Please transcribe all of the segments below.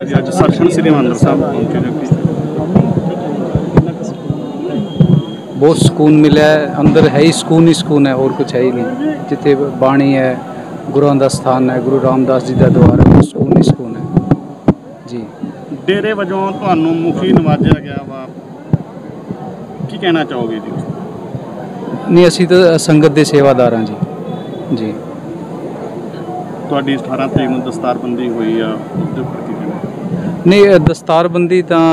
ਅੱਜ ਸੱਚਖੰਡ ਸ੍ਰੀ ਹਰਿਮੰਦਰ ਸਾਹਿਬ ਪਹੁੰਚੇ ਨੇ। बहुत सुकून मिला है, अंदर है ही सुकून है और कुछ है ही नहीं। जिथे बाणी है, गुरुओं का स्थान है, गुरु रामदास जी का द्वार है, सुकून ही सुकून है जी। डेरे वजों तुहानू मुखी नवाजा गया वा, की कहना चाहोगे जी? नहीं, असी तो संगत के सेवादार हाँ जी। तुहाडी 18 तरीक नूं दस्तारबंदी हुई आ, उसदे उपर की कहना? नहीं, दस्तारबंदी तो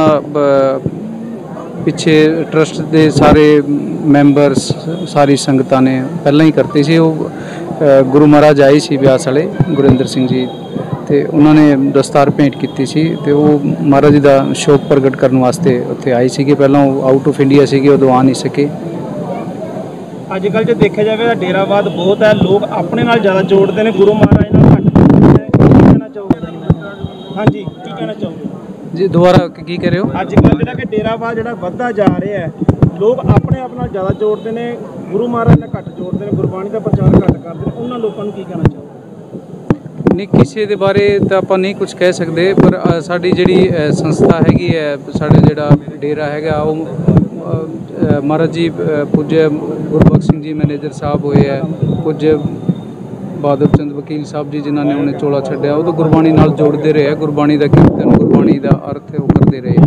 पिछे ट्रस्ट के सारे मैंबर्स सारी संगतां ने पहला ही करते सी। गुरु महाराज आए सी ब्यास वाले गुरिंदर सिंह जी, तो उन्होंने दस्तार भेंट की सी, तो वो महाराज जी का शौक प्रगट करने वास्ते उत्थे आए सी। पहला आउट ऑफ इंडिया सी, उदों आ नहीं सके। अजकल जो देखा जाए डेरावाद बहुत है, लोग अपने नाल ज़्यादा जोड़ते हैं, गुरु महाराज नाल घट जोड़ते हैं। की कहना चाहोगे? हाँ जी, की कहना चाहोगे जी? दोबारा की कह रहे हो? अजकल जो डेरावाद जो बढ़ता जा रहा है, लोग अपने आप नाल ज़्यादा जोड़ते हैं, गुरु महाराज नाल घट जोड़ते हैं, गुरबाणी का प्रचार घट करते हैं। उन्होंने लोगों को की कहना चाहोगे? नहीं, किसी के बारे तो आप नहीं कुछ कह सकते, पर साड़ी जिहड़ी संस्था हैगी है, साडा जिहड़ा डेरा हैगा वो महाराज जी पूज्य गुरबख्श सिंह जी मैनेजर साहब हुए है, पूज्य बहादुर चंद वकील साहब जी जिन्होंने उन्हें चोला छड्या, वो तो गुरबाणी नाल जोड़ते रहे, गुरबाणी का कीर्तन, गुरबाणी का अर्थ वो करते रहे।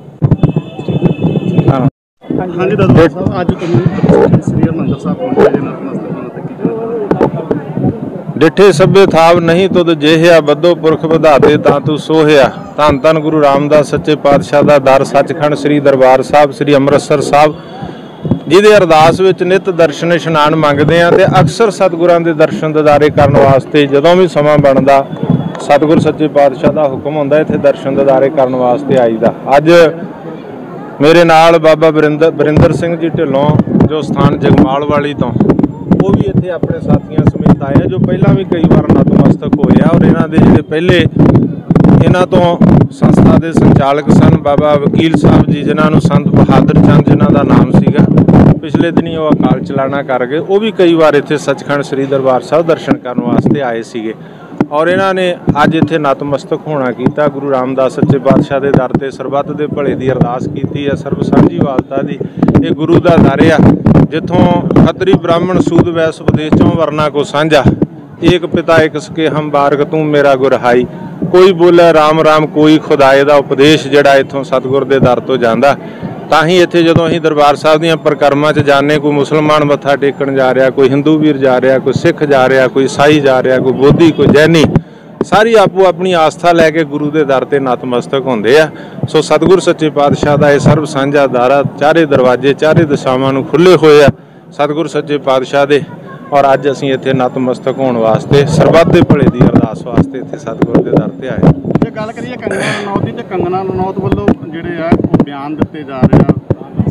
हाँ जी दरबार साहब, अज तुम श्री हरिमंदर साहब पहुंचे जी, नतमस्तक होने ते की? डिठे सभ्य थाव नहीं तुद जेहिया, बद्धो पुरख ਵਧਾਤੇ ਤਾਂ ਤੂੰ ਸੋਹਿਆ। ਧੰਨ ਧੰਨ गुरु रामदास सच्चे पातशाह ਦਾ ਦਰ सचखंड श्री दरबार साहब श्री ਅੰਮ੍ਰਿਤਸਰ ਸਾਹਿਬ, ਜਿਹਦੇ ਅਰਦਾਸ ਵਿੱਚ ਨਿਤ ਦਰਸ਼ਨ ਇਸ਼ਨਾਨ ਮੰਗਦੇ ਆ, ਤੇ ਅਕਸਰ ਸਤਿਗੁਰਾਂ ਦੇ ਦਰਸ਼ਨ ਦਿਦਾਰੇ ਕਰਨ ਵਾਸਤੇ ਜਦੋਂ ਵੀ ਸਮਾਂ ਬਣਦਾ ਸਤਿਗੁਰ ਸੱਚੇ ਪਾਤਸ਼ਾਹ ਦਾ ਹੁਕਮ ਹੁੰਦਾ ਇੱਥੇ ਦਰਸ਼ਨ ਦਿਦਾਰੇ ਕਰਨ ਵਾਸਤੇ ਆਈਦਾ। ਅੱਜ ਮੇਰੇ ਨਾਲ ਬਾਬਾ ਵਰਿੰਦਰ ਸਿੰਘ ਜੀ ਢਿੱਲੋਂ ਜੋ ਸਥਾਨ ਜਗਮਾਲ ਵਾਲੀ ਤੋਂ, ਉਹ ਵੀ ਇੱਥੇ ਆਪਣੇ ਸਾਥੀਆਂ ਸਮੇਤ ਆਏ, ਜੋ ਪਹਿਲਾਂ ਵੀ ਕਈ ਵਾਰ ਨਤਮਸਤਕ ਹੋਏ ਆ। ਔਰ ਇਹਨਾਂ ਦੇ ਜਿਹੜੇ ਪਹਿਲੇ ਇਹਨਾਂ ਤੋਂ ਸੰਸਥਾ ਦੇ ਸੰਚਾਲਕ ਸਨ ਬਾਬਾ ਵਕੀਲ ਸਾਹਿਬ ਜੀ, ਜਿਨ੍ਹਾਂ ਨੂੰ ਸੰਤ ਬਹਾਦਰ ਚੰਦ ਜਿਨ੍ਹਾਂ ਦਾ ਨਾਮ ਸੀਗਾ, ਪਿਛਲੇ ਦਿਨੀ ਉਹ ਅਕਾਲ ਚਲਾਣਾ ਕਰ ਗਏ। ਉਹ ਵੀ ਕਈ ਵਾਰ ਇੱਥੇ ਸੱਚਖੰਡ ਸ੍ਰੀ ਦਰਬਾਰ ਸਾਹਿਬ ਦਰਸ਼ਨ ਕਰਨ ਵਾਸਤੇ ਆਏ ਸੀਗੇ। ਔਰ ਇਹਨਾਂ ਨੇ ਅੱਜ ਇੱਥੇ ਨਤਮਸਤਕ ਹੋਣਾ ਕੀਤਾ, ਗੁਰੂ ਰਾਮਦਾਸ ਸੱਚੇ ਪਾਤਸ਼ਾਹ ਦੇ ਦਰ ਤੇ ਸਰਬੱਤ ਦੇ ਭਲੇ ਦੀ ਅਰਦਾਸ ਕੀਤੀ ਹੈ, ਸਰਬ ਸਾਂਝੀ ਵਾਲਤਾ ਦੀ। ਇਹ ਗੁਰੂ ਦਾ ਦਰ ਆ, ਜਿੱਥੋਂ ਖੱਤਰੀ ਬ੍ਰਾਹਮਣ ਸੂਦ ਵੈਸ ਉਪਦੇਸ਼ ਚੋਂ ਵਰਨਾ ਕੋ ਸਾਂਝਾ, ਏਕ ਪਿਤਾ ਏਕ ਸਕੇ ਹਮ ਬਾਰਕ ਤੂੰ ਮੇਰਾ ਗੁਰਹਾਈ। ਕੋਈ ਬੋਲੇ ਰਾਮ ਰਾਮ ਕੋਈ ਖੁਦਾਏ ਦਾ ਉਪਦੇਸ਼ ਜਿਹੜਾ ਇੱਥੋਂ ਸਤਿਗੁਰ ਦੇ ਦਰ ਤੋਂ ਜਾਂਦਾ। ਤਾਂ ਹੀ ਇੱਥੇ ਜਦੋਂ ਅਸੀਂ ਦਰਬਾਰ ਸਾਹਿਬ ਦੀਆਂ ਪਰਿਕਰਮਾ 'ਚ ਜਾਂਦੇ, ਕੋਈ ਮੁਸਲਮਾਨ ਮੱਥਾ ਟੇਕਣ ਜਾ ਰਿਹਾ, ਕੋਈ ਹਿੰਦੂ ਵੀਰ ਜਾ ਰਿਹਾ, ਕੋਈ ਸਿੱਖ ਜਾ ਰਿਹਾ, ਕੋਈ ਈਸਾਈ ਜਾ ਰਿਹਾ, ਕੋਈ ਬੋਧੀ, ਕੋਈ ਜੈਨੀ, ਸਾਰੀ ਆਪੋ ਆਪਣੀ ਆਸਥਾ ਲੈ ਕੇ ਗੁਰੂ ਦੇ ਦਰ ਤੇ ਨਤਮਸਤਕ ਹੁੰਦੇ ਆ। ਸੋ ਸਤਿਗੁਰ ਸੱਚੇ ਪਾਤਸ਼ਾਹ ਦਾ ਇਹ ਸਰਬ ਸਾਂਝਾ ਦਾਰਾ, ਚਾਰੇ ਦਰਵਾਜ਼ੇ ਚਾਰੇ ਦਿਸ਼ਾਵਾਂ ਨੂੰ ਖੁੱਲ੍ਹੇ ਹੋਏ ਆ ਸਤਿਗੁਰ ਸੱਚੇ ਪਾਤਸ਼ਾਹ ਦੇ। ਔਰ ਅੱਜ ਅਸੀਂ ਇੱਥੇ ਨਤਮਸਤਕ ਹੋਣ ਵਾਸਤੇ, ਸਰਬੱਤ ਦੇ ਭਲੇ ਦੀ ਅਰਦਾਸ ਵਾਸਤੇ ਇੱਥੇ ਸਤਿਗੁਰ ਦੇ ਦਰ ਤੇ ਆਏ। ਜੇ ਗੱਲ ਕਰੀਏ ਕੰਗਨਾ ਰਣੌਤ ਦੀ, ਤੇ ਕੰਗਨਾ ਰਣੌਤ ਵੱਲੋਂ ਜਿਹੜੇ ਆ ਉਹ ਬਿਆਨ ਦਿੱਤੇ ਜਾ ਰਹੇ ਆ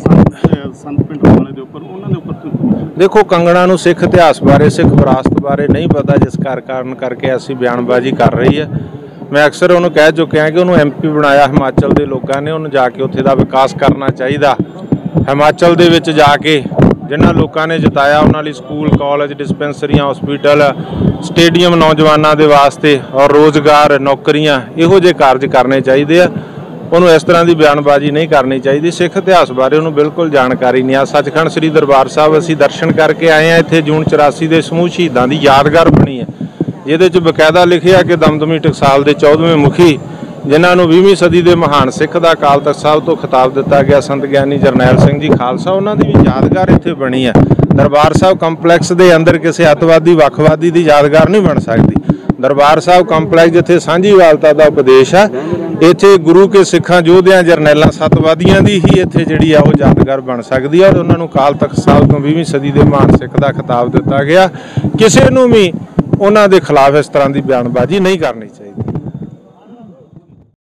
ਸੰਤ ਪਿੰਡ ਵਾਲੇ ਦੇ ਉੱਪਰ, ਉਹਨਾਂ ਦੇ ਉੱਪਰ ਦੇਖੋ, ਕੰਗਣਾ ਨੂੰ ਸਿੱਖ ਇਤਿਹਾਸ ਬਾਰੇ, ਸਿੱਖ ਵਿਰਾਸਤ ਬਾਰੇ ਨਹੀਂ ਪਤਾ, ਜਿਸ ਕਾਰਨ ਕਰਕੇ ਅਸੀਂ ਬਿਆਨਬਾਜ਼ੀ ਕਰ ਰਹੀ ਹੈ। ਮੈਂ ਅਕਸਰ ਉਹਨੂੰ ਕਹਿ ਚੁੱਕਿਆ ਕਿ ਉਹਨੂੰ MP ਬਣਾਇਆ ਹਿਮਾਚਲ ਦੇ ਲੋਕਾਂ ਨੇ, ਉਹਨੂੰ ਜਾ ਕੇ ਉੱਥੇ ਦਾ ਵਿਕਾਸ ਕਰਨਾ ਚਾਹੀਦਾ। ਹਿਮਾਚਲ ਦੇ ਵਿੱਚ ਜਾ ਕੇ ਜਿਨ੍ਹਾਂ ਲੋਕਾਂ ਨੇ ਜਿਤਾਇਆ ਉਹਨਾਂ ਲਈ ਸਕੂਲ, ਕਾਲਜ, ਡਿਸਪੈਂਸਰੀਆਂ, ਹਸਪੀਟਲ, ਸਟੇਡੀਅਮ ਨੌਜਵਾਨਾਂ ਦੇ ਵਾਸਤੇ, ਔਰ ਰੋਜ਼ਗਾਰ, ਨੌਕਰੀਆਂ, ਇਹੋ ਜਿਹੇ ਕਾਰਜ ਕਰਨੇ ਚਾਹੀਦੇ ਆ। ਉਹਨੂੰ ਇਸ ਤਰ੍ਹਾਂ ਦੀ ਬਿਆਨਬਾਜ਼ੀ ਨਹੀਂ ਕਰਨੀ ਚਾਹੀਦੀ। ਸਿੱਖ ਇਤਿਹਾਸ ਬਾਰੇ ਉਹਨੂੰ ਬਿਲਕੁਲ ਜਾਣਕਾਰੀ ਨਹੀਂ ਆ। ਸੱਚਖੰਡ ਸ੍ਰੀ ਦਰਬਾਰ ਸਾਹਿਬ ਅਸੀਂ ਦਰਸ਼ਨ ਕਰਕੇ ਆਏ ਹਾਂ। ਇੱਥੇ ਜੂਨ 84 ਦੇ ਸਮੂਹ ਸ਼ਹੀਦਾਂ ਦੀ ਯਾਦਗਾਰ ਬਣੀ ਹੈ, ਜਿਹਦੇ 'ਚ ਬਕਾਇਦਾ ਲਿਖਿਆ ਕਿ ਦਮਦਮੀ ਟਕਸਾਲ ਦੇ 14ਵੇਂ ਮੁਖੀ, ਜਿਨ੍ਹਾਂ ਨੂੰ 20ਵੀਂ ਸਦੀ ਦੇ ਮਹਾਨ ਸਿੱਖ ਦਾ ਅਕਾਲ ਤਖਤ ਸਾਹਿਬ ਤੋਂ ਖਿਤਾਬ ਦਿੱਤਾ ਗਿਆ, ਸੰਤ ਗਿਆਨੀ ਜਰਨੈਲ ਸਿੰਘ ਜੀ ਖਾਲਸਾ, ਉਹਨਾਂ ਦੀ ਵੀ ਯਾਦਗਾਰ ਇੱਥੇ ਬਣੀ ਹੈ। ਦਰਬਾਰ ਸਾਹਿਬ ਕੰਪਲੈਕਸ ਦੇ ਅੰਦਰ ਕਿਸੇ ਅੱਤਵਾਦੀ, ਵੱਖਵਾਦੀ ਦੀ ਯਾਦਗਾਰ ਨਹੀਂ ਬਣ ਸਕਦੀ। ਦਰਬਾਰ ਸਾਹਿਬ ਕੰਪਲੈਕਸ ਜਿੱਥੇ ਸਾਂਝੀ ਵਾਲਤਾ ਦਾ ਉਪਦੇਸ਼ ਹੈ, ਇੱਥੇ ਗੁਰੂ ਕੇ ਸਿੱਖਾਂ ਯੋਧਿਆਂ, ਜਰਨੈਲਾਂ, ਸੱਤਵਾਦੀਆਂ ਦੀ ਹੀ ਇੱਥੇ ਜਿਹੜੀ ਆ ਉਹ ਯਾਦਗਾਰ ਬਣ ਸਕਦੀ ਹੈ। ਔਰ ਉਹਨਾਂ ਨੂੰ ਅਕਾਲ ਤਖਤ ਸਾਹਿਬ ਤੋਂ 20ਵੀਂ ਸਦੀ ਦੇ ਮਹਾਨ ਸਿੱਖ ਦਾ ਖਿਤਾਬ ਦਿੱਤਾ ਗਿਆ। ਕਿਸੇ ਨੂੰ ਵੀ ਉਹਨਾਂ ਦੇ ਖਿਲਾਫ ਇਸ ਤਰ੍ਹਾਂ ਦੀ ਬਿਆਨਬਾਜ਼ੀ ਨਹੀਂ ਕਰਨੀ ਚਾਹੀਦੀ।